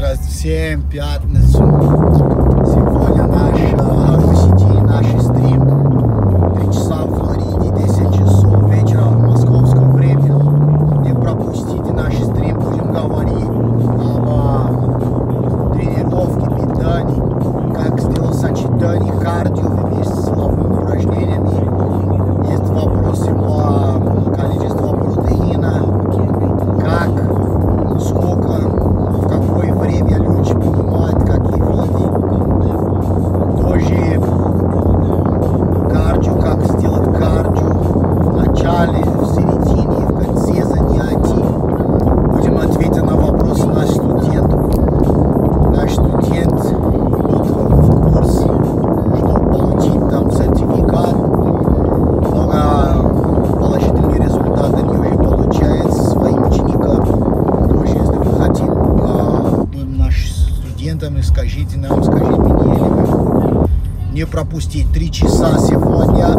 Здравствуйте всем, пятницу. Сегодня в сети наш стрим. 3 часа в Флориде, 10 часов вечера в московском времени. Не пропустите наш стрим, будем говорить об тренировке, питании, как сделать сочетание кардио вместе с силовыми упражнениями. Есть вопросы по количеству протеина, как, сколько, в какое время люди принимают, какие виды. Тоже кардио, как сделать кардио в начале, в середине, в конце занятий. Будем ответить на вопросы наших студентов. Наш студент идут в курс, чтобы получить там сертификат. Много положительные результаты они уже получают своим ученикам. Тоже, если вы хотите нашим студентам, скажите нам, скажите мне, не пропустить 3 часа сегодня